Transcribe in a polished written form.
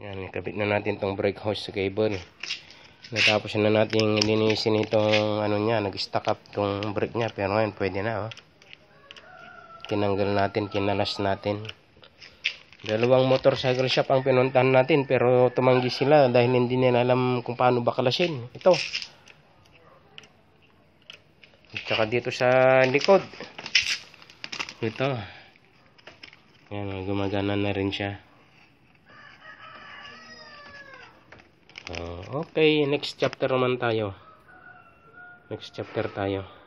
Yan, ikabit na natin tong brake hose sa cable. Natapos na natin linisin itong ano niya, nag-stack up tong brake niya, pero ngayon pwede na, oh. Tinanggal natin, kinalas natin. Dalawang motorcycle shop ang pinuntahan natin, pero tumanggi sila dahil hindi nila alam kung paano bakalasin. Ito. At saka dito sa likod. Ito. Yan, gumagana na rin siya. Okay, next chapter naman tayo. Next chapter tayo.